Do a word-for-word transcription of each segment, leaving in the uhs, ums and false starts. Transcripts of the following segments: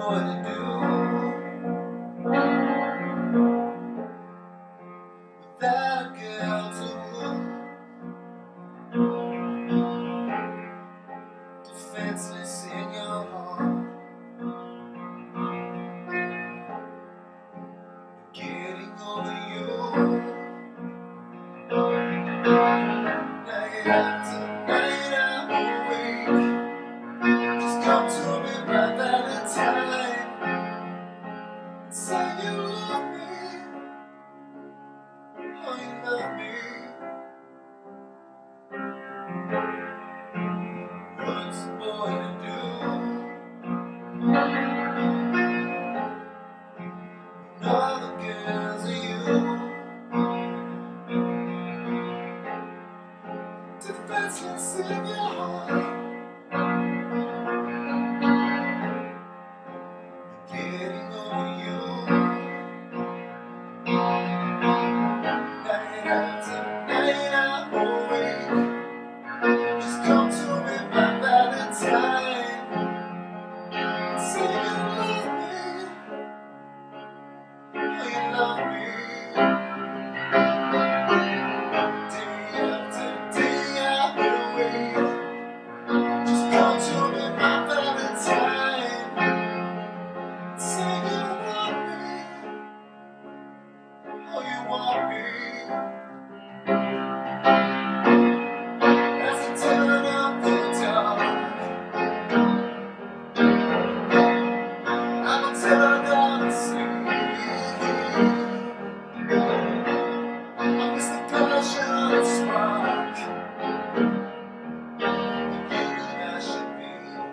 boy to do without a girl to woo? Defenseless in your heart, getting over you. Night after night I'm awake. Just come to me by Valentine and say you love me. Oh, you love me. What's a boy to do when all the girls are you? Defenseless in your heart, getting over you. Night after night I'm awake. Just come to me by Valentine and say you love me. Oh, you love me. Day after day I'm awake. Just come to me by Valentine and say you want me. Oh, you want me. As I turn up the dark, I'ma turn down the sleep. I miss the passion spark. You and I should be.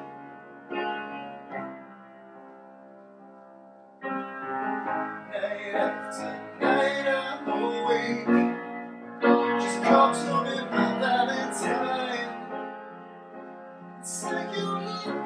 Night after night I'm awake. Just come to me by Valentine and say you love me.